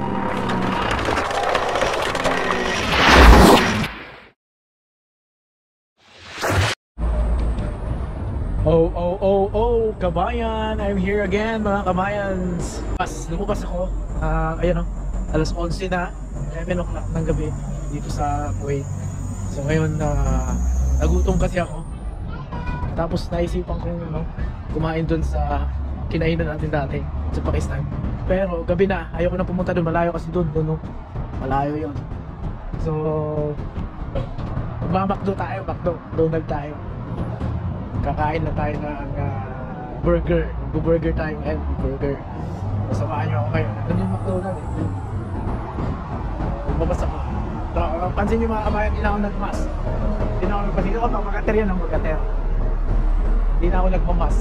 Oh, kabayan! I'm here again, mga kabayans. Lumabas ako. Ayan o, alas 11 na, 11 o'clock ng gabi dito sa Kuwait. So ngayon, nagutom kasi ako. Tapos naisipan kong kumain dun sa kinainan natin dati sa Pakistan. Pero gabi na, ayoko na pumunta dun. Malayo kasi dun, malayo yun. So magmamakdo tayo, McDonald tayo. Kakain na tayo ng burger. Mag-burger tayo ngayon, burger. Samahan nyo ako ngayon. Ano yung McDonald eh? Lumabas ako. Pansin nyo mga kabayan, hindi na ako nagmas. Hindi na ako nagmas. Hindi ako mag-magater yan ang magater. Hindi na ako nagmamas.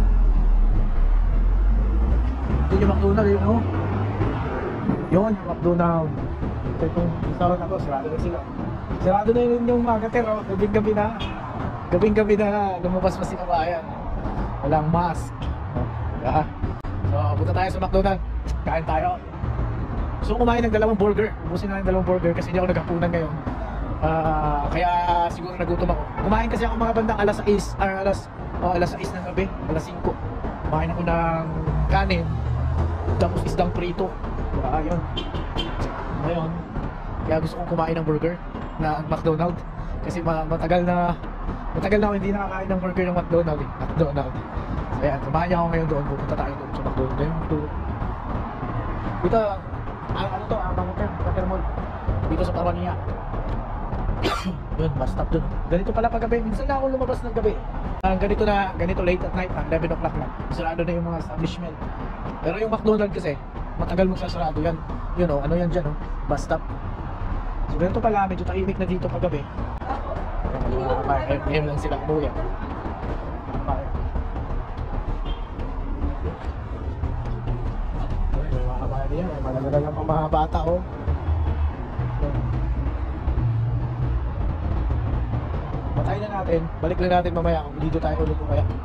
Ito yung McDonald yun, no? Yun, yung McDonald. Ito yung restaurant ako, sarado na sila. Sarado na yun yung magater, oh. Gabing-gabi na. Gabing-gabi na lumabas pa si kabayan. Walang mask. So, punta tayo sa McDonald. Kain tayo. So, kumain ng 2 burger. Ubusin na ng 2 burger kasi hindi ako naghapunan ngayon. Kaya siguro nagutom ako. Kumain kasi ako mga bandang alas 6 alas 6 ng gabi, alas 5. Kumain ako ng kanin, tapos isdang prito. Ayun. Ngayon, kaya gusto kong kumain ng burger na McDonald. Kasi matagal na ako hindi nakakain ng burger ng McDonald eh. McDonald. So ayan, samahan niya ako ngayon doon. Pupunta tayo doon sa McDonald. Dito, ano to? Banguter Mall. Dito sa Parwania. Yun, bus stop doon. Ganito pala pag gabi. Minsan na ako lumabas ng gabi. Ganito late at night, 11 o'clock lang. Sarado na yung mga establishment. Pero yung McDonald kasi, matagal magsasarado yan. Yun o, ano yan dyan o? Bus stop. So ganito pala, medyo tahimik na dito pag gabi. Ngayon lang sila umuwi. Mga kabayan niya, may malagalagang pang mga bata oh. Patayin na natin, balik lang natin mamaya kung dito tayo ulit o kaya.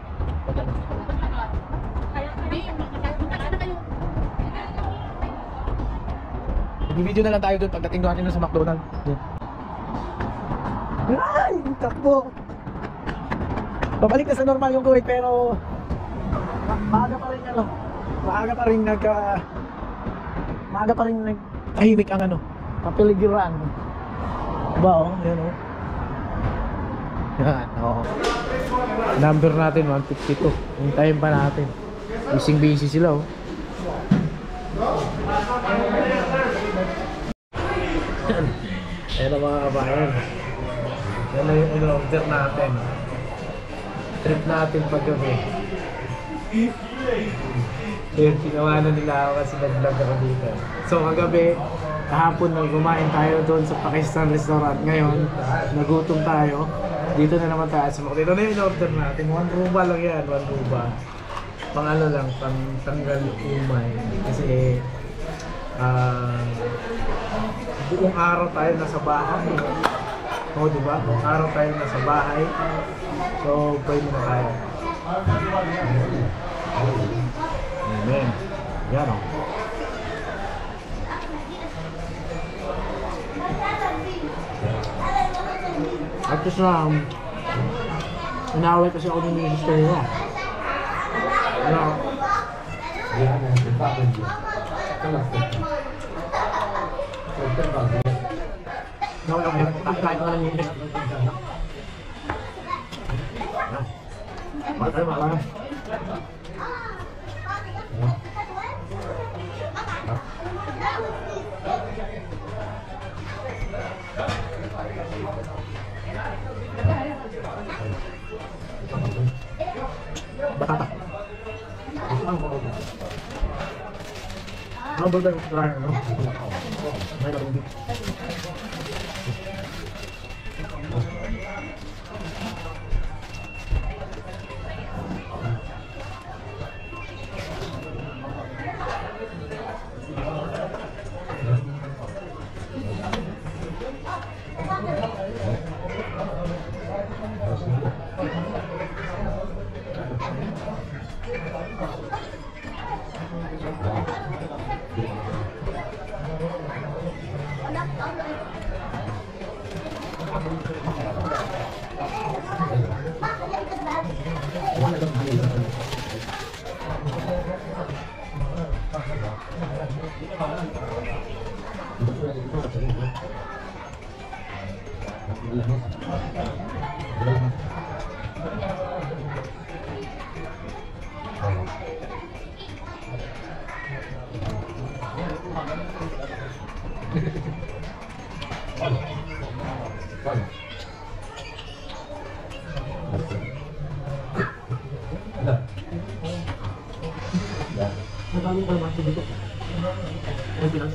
Mag-video na lang tayo doon pagdating natin sa McDonald's. Ay! Takbo! Babalik na sa normal yung Kuwait pero maaga pa rin nagtahimik ang kapiligiran. Diba oh? Yan oh. Yan oh. Number natin 152. Hintayin pa natin. Busy sila oh. Ayan ang mga kabayan. Yan na yung in-order natin. Trip natin paggabi. Yun, ginawa na nila ako kasi nag-vlog ako dito. So kagabi, kahapon nang kumain tayo doon sa Pakistan restaurant. Ngayon, nagutom tayo. Dito na naman tayo sa McDonald's. Ito na yung in-order natin. 1 ruba lang yan, 1 ruba. Pang lang, pang tanggal umay. Kasi buong araw tayo nasa bahay. O diba? Buong araw tayo nasa bahay. So, pwede na tayo. Amen. Yan o. At just inaway kasi ako ng sister niya. Ano? Tayo ka lang yun. Batata. Ano ba tayo try no? May narubi. Nagkano ko naman dito. Ay, pinas.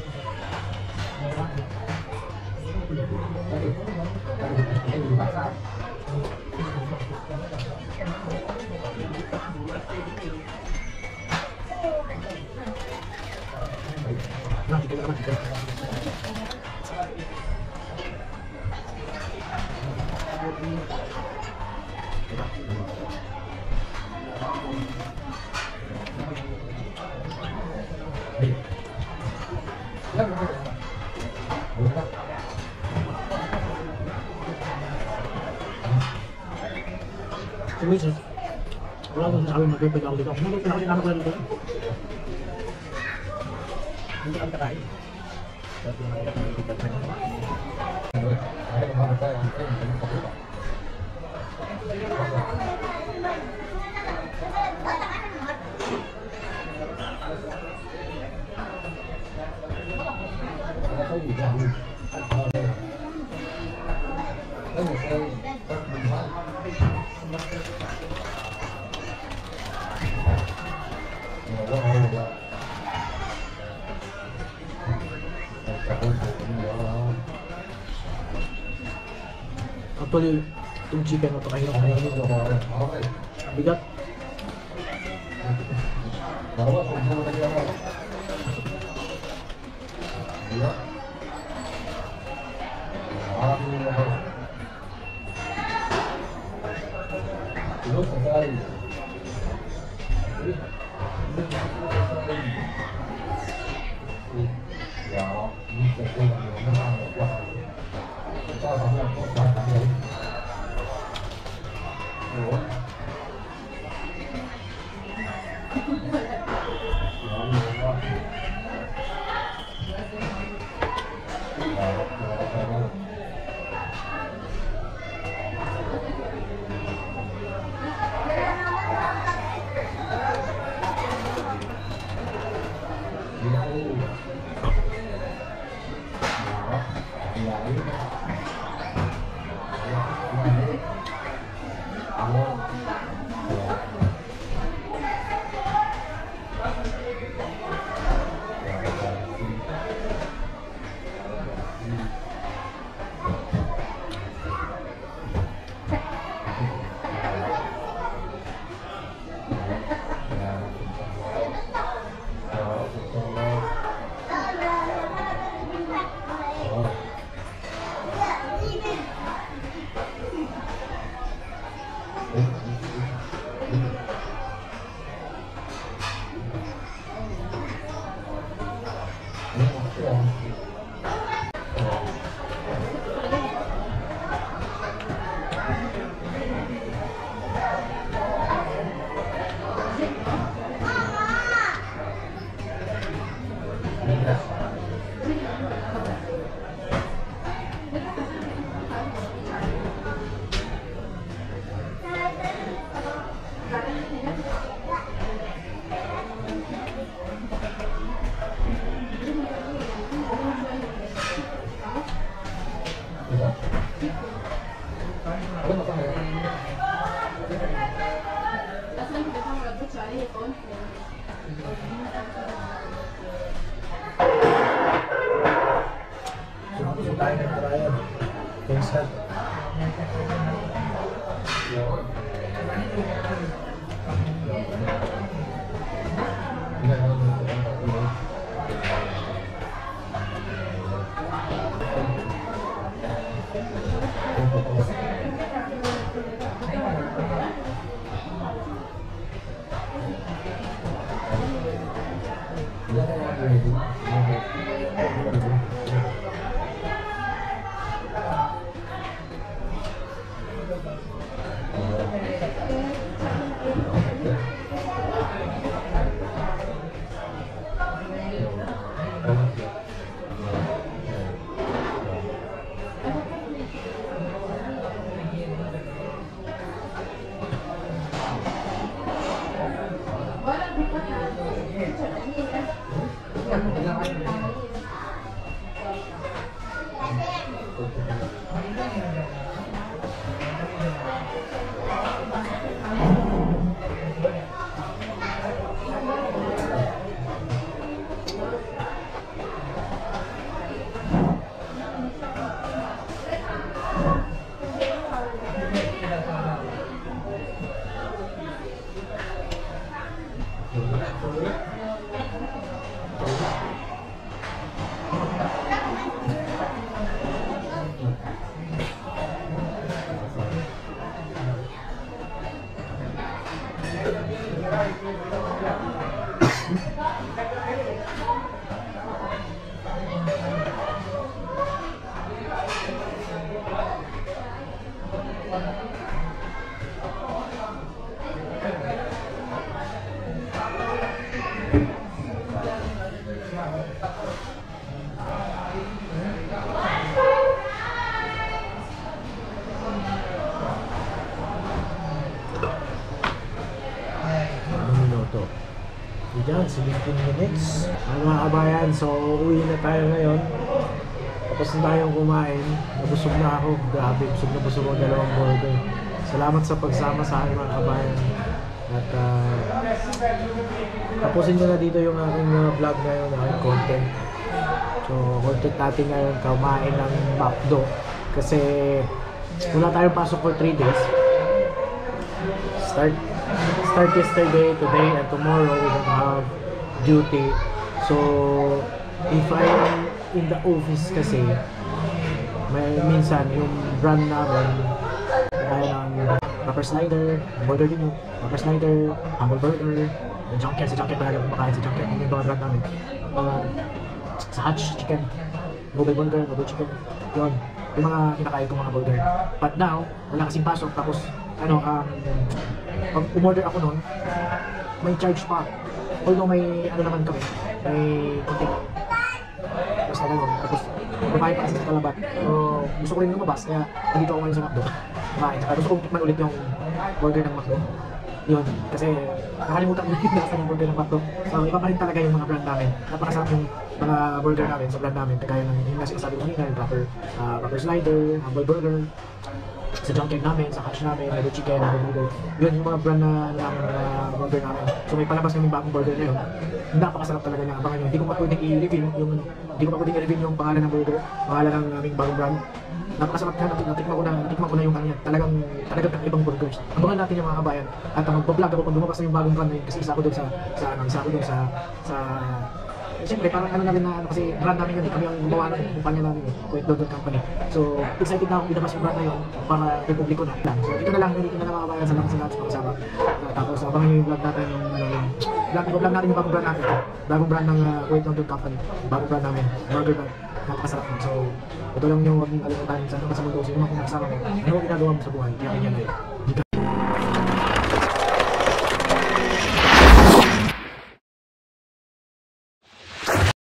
Sige, wala ko sasabi mag-pwede ako dito. Ano ba pinakasin ko lang dito? Hindi ka kakain. Actually, itong chicken na ito kahirap na yun. Bigat. minutes. Mga kabayan, so uwi na tayo ngayon. Tapos na tayong kumain. Nabusog na ako. Grabe, busog ako 2 burger. Salamat sa pagsama sa akin mga kabayan. At tapusin ko na dito yung aking vlog ngayon, aking content. So, content natin ngayon, kumain ng McDo. Kasi wala tayong pasok for 3 days. Start yesterday, today, and tomorrow we don't have duty. So, if I'm in the office kasi, may minsan yung brand namin, kaya ng Pepper Slider, Burger King, Pepper Slider, Humble Burger, Junket, si Junket talaga kumakain si Junket, yung mga brand namin. Sa Hutch Chicken, Google Burger, Google Chicken, yun. Yung mga kinakain kong mga burger. But now, wala kasing pasok, tapos, pag umorder ako nun, may charge pa. Although may, naman kami, may konting. Tapos na gano'n, tapos, kumain pa kasi sa Talabat. So, gusto ko rin lumabas, kaya nandito ako ngayon sa McDo. Kumain, saka gusto kong tikman ulit yung burger ng McDo. Yun, kasi nakalimutan ko yung nasa ng burger ng McDo. So, iba pa rin talaga yung mga brand namin. Napakasarap yung mga burger namin sa brand namin. Kagaya ng yung sinasabi ko kanina, yung Pepper Slider, Humble Burger, sa Junket namin, sa Hutch namin, Humble Chicken, Humble Burger. Yun yung mga brand na namin, burger namin. So, may palabas kami bagong burger na yun. Napakasarap talaga niya. Abangan nyo. Hindi ko pa pwedeng i-reveal yung pangalan ng burger, pangalan ng aming bagong brand. Napakasarap na, natikman ko na yung kanya. Talagang ibang burgers. Abangan natin yung mga kabayan. At magbablog ako pag lumabas na yung bagong brand na yun. Kasi isa ako doon sa siyempre parang na rin na kasi brand namin yun, kami ang gumawa ng kumpanya namin, Kuwait Dodon Company. So, excited na akong ilabas yung brand na yun para kay publiko na. So, ito na lang mga kabayan, salamat sa lahat sa pag-usama. Tapos, abangan nyo yung vlog natin, vlog natin yung bagong brand natin. Bagong brand ng Kuwait Dodon Company. Bagong brand namin, burger brand. Napakasarap nun. So, ito lang yung huwag alimutan sa mundo. Sino man kung nagsama mo, ano ang ginagawa mo sa buhay? Kaya yan.